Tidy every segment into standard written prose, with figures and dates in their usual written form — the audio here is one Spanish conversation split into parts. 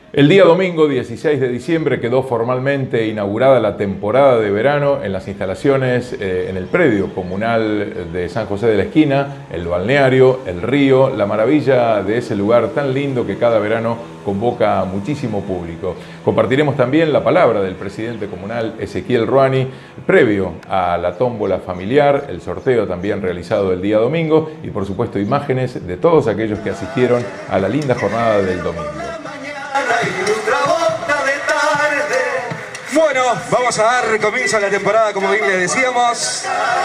El día domingo 16 de diciembre quedó formalmente inaugurada la temporada de verano en las instalaciones, en el predio comunal de San José de la Esquina, el balneario, el río, la maravilla de ese lugar tan lindo que cada verano convoca a muchísimo público. Compartiremos también la palabra del presidente comunal Ezequiel Ruani, previo a la tómbola familiar, el sorteo también realizado el día domingo y por supuesto imágenes de todos aquellos que asistieron a la linda jornada del domingo. Bueno, vamos a dar comienzo a la temporada, como bien le decíamos.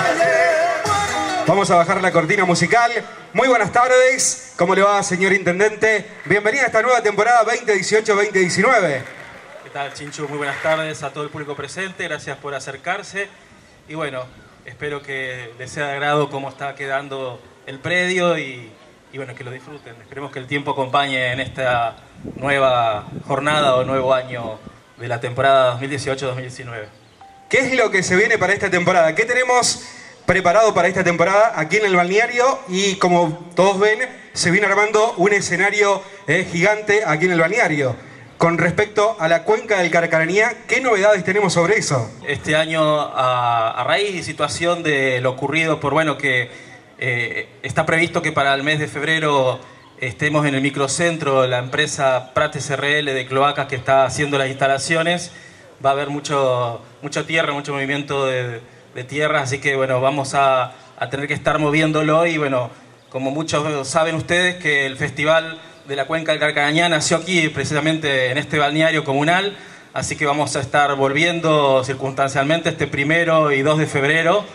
Vamos a bajar la cortina musical. Muy buenas tardes. ¿Cómo le va, señor intendente? Bienvenida a esta nueva temporada 2018-2019. ¿Qué tal, Chinchu? Muy buenas tardes a todo el público presente. Gracias por acercarse. Y bueno, espero que les sea de agrado cómo está quedando el predio y bueno, que lo disfruten. Esperemos que el tiempo acompañe en esta nueva jornada o nuevo año de la temporada 2018-2019. ¿Qué es lo que se viene para esta temporada? ¿Qué tenemos preparado para esta temporada aquí en el balneario? Y como todos ven, se viene armando un escenario gigante aquí en el balneario. Con respecto a la cuenca del Carcarañá, ¿qué novedades tenemos sobre eso? Este año, a raíz y situación de lo ocurrido por, bueno, que está previsto que para el mes de febrero estemos en el microcentro, la empresa Prat SRL de cloacas que está haciendo las instalaciones. Va a haber mucha tierra, mucho movimiento de tierra, así que bueno, vamos a tener que estar moviéndolo y bueno, como muchos saben ustedes que el Festival de la Cuenca del Carcarañá nació aquí precisamente en este balneario comunal, así que vamos a estar volviendo circunstancialmente este 1 y 2 de febrero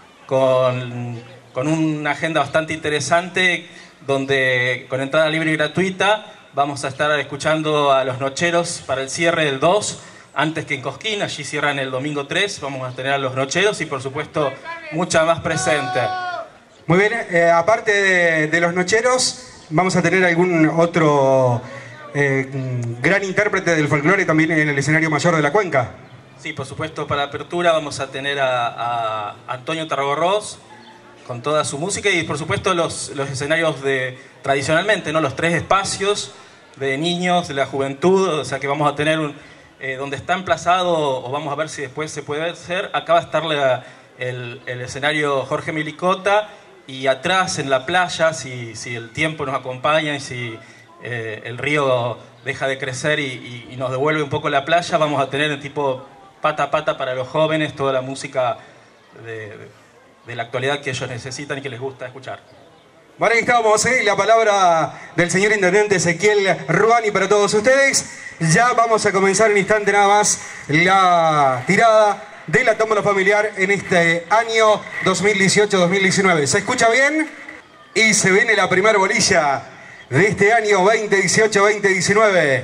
con una agenda bastante interesante donde con entrada libre y gratuita vamos a estar escuchando a Los Nocheros para el cierre del 2, antes que en Cosquín, allí cierran el domingo 3, vamos a tener a Los Nocheros y por supuesto mucha más presente. Muy bien, aparte de Los Nocheros, vamos a tener algún otro gran intérprete del folclore también en el escenario mayor de la cuenca. Sí, por supuesto, para la apertura vamos a tener a Antonio Tarragorros con toda su música y por supuesto los escenarios tradicionalmente, ¿no? Los 3 espacios de niños, de la juventud, o sea que vamos a tener donde está emplazado, o vamos a ver si después se puede hacer, acá va a estar el escenario Jorge Milicota y atrás en la playa, si el tiempo nos acompaña y si el río deja de crecer y nos devuelve un poco la playa, vamos a tener el tipo pata a pata para los jóvenes, toda la música de la actualidad que ellos necesitan y que les gusta escuchar. Bueno, ahí estamos, la palabra del señor intendente Ezequiel Ruani para todos ustedes. Ya vamos a comenzar en instante nada más la tirada de la tómbola familiar en este año 2018-2019. ¿Se escucha bien? Y se viene la primera bolilla de este año 2018-2019.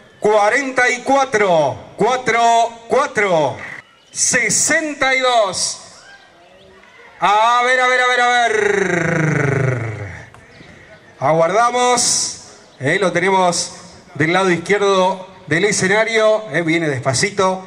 44, 4, 62. A ver. Aguardamos. Lo tenemos del lado izquierdo del escenario. Viene despacito.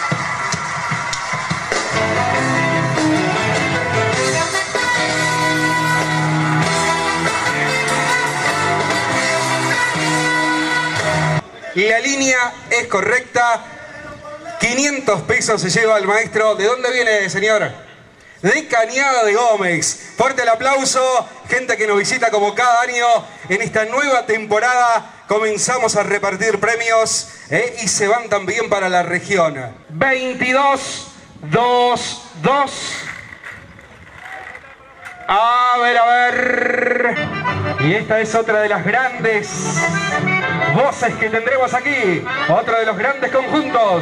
La línea es correcta. 500 pesos se lleva el maestro. ¿De dónde viene, señor? De Cañada de Gómez. Fuerte el aplauso, gente que nos visita como cada año en esta nueva temporada. Comenzamos a repartir premios y se van también para la región. 22, 2, 2. A ver. Y esta es otra de las grandes voces que tendremos aquí. Otro de los grandes conjuntos.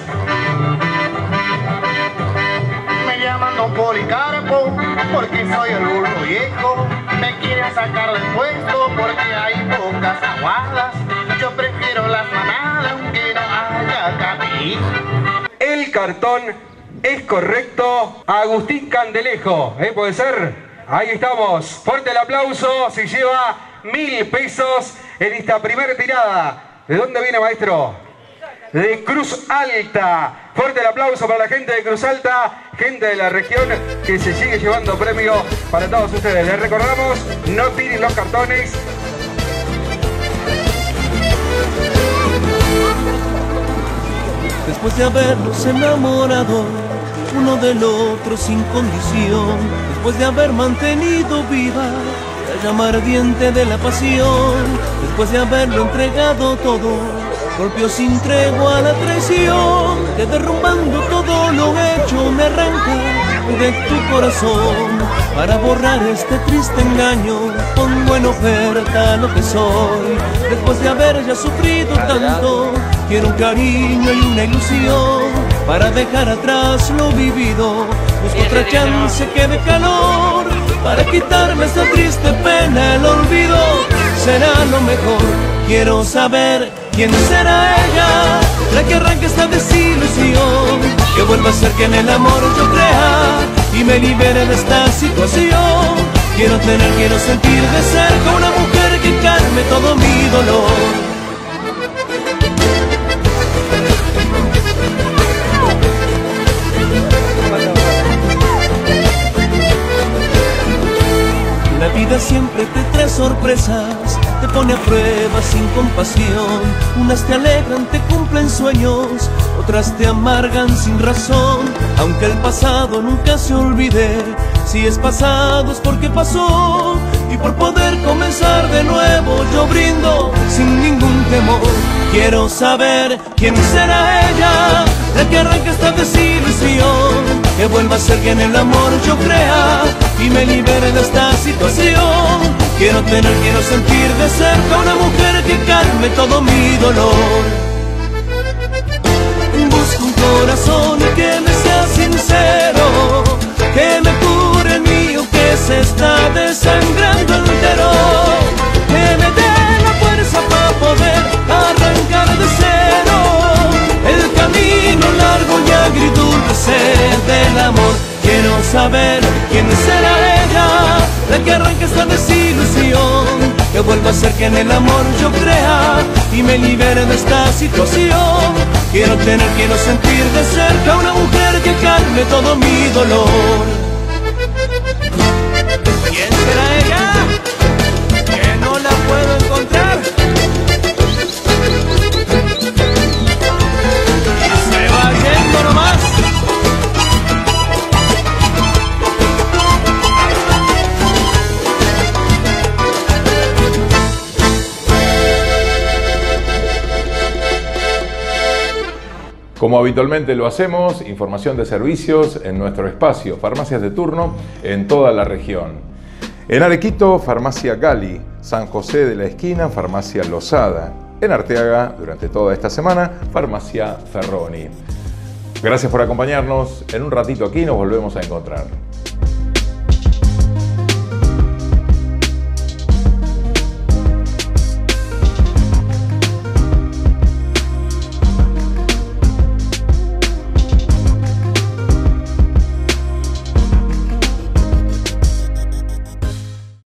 Llaman Don Policarpo porque soy el burro viejo. Me quieren sacar del puesto porque hay pocas aguadas. Yo prefiero las manadas aunque no haya cabello. El cartón es correcto. Agustín Candelejo, ¿puede ser? Ahí estamos. Fuerte el aplauso. Se lleva 1000 pesos en esta primera tirada. ¿De dónde viene, maestro? De Cruz Alta. Fuerte el aplauso para la gente de Cruz Alta, gente de la región que se sigue llevando premio para todos ustedes. Les recordamos, no tiren los cartones. después de habernos enamorado uno del otro sin condición, después de haber mantenido viva la llama ardiente de la pasión, después de haberlo entregado todo, golpeó sin tregua la traición, que derrumbando todo lo hecho me arranca de tu corazón. Para borrar este triste engaño pongo en oferta lo que soy, después de haber ya sufrido tanto, quiero un cariño y una ilusión, para dejar atrás lo vivido, busco otra chance que dé calor, para quitarme esta triste pena, el olvido será lo mejor. Quiero saber quién será ella, la que arranque esta desilusión, que vuelva a ser que en el amor yo crea y me libere de esta situación. Quiero sentir de cerca una mujer que calme todo mi dolor. La vida siempre te trae sorpresas, te pone a prueba sin compasión. Unas te alegran, te cumplen sueños, otras te amargan sin razón. Aunque el pasado nunca se olvide, si es pasado es porque pasó. Y por poder comenzar de nuevo yo brindo sin ningún temor. Quiero saber quién será ella, la que arranque esta desilusión, que vuelva a ser que en el amor yo crea y me libere de esta situación. Quiero sentir de cerca una mujer que calme todo mi dolor. Busco un corazón que me sea sincero, que me cure el mío que se está desangrando entero, que me dé la fuerza para poder arrancar de cero el camino largo y agridulce del amor. Quiero saber quién será ella, la que arranque esta desilusión, que vuelva a ser que en el amor yo crea y me libere de esta situación. Quiero sentir de cerca una mujer que calme todo mi dolor. ¿Quién será ella? Que no la puedo encontrar. Y se va yendo nomás. Como habitualmente lo hacemos, información de servicios en nuestro espacio, farmacias de turno en toda la región. En Arequito, Farmacia Gali, San José de la Esquina, Farmacia Losada. En Arteaga, durante toda esta semana, Farmacia Ferroni. Gracias por acompañarnos. En un ratito aquí nos volvemos a encontrar.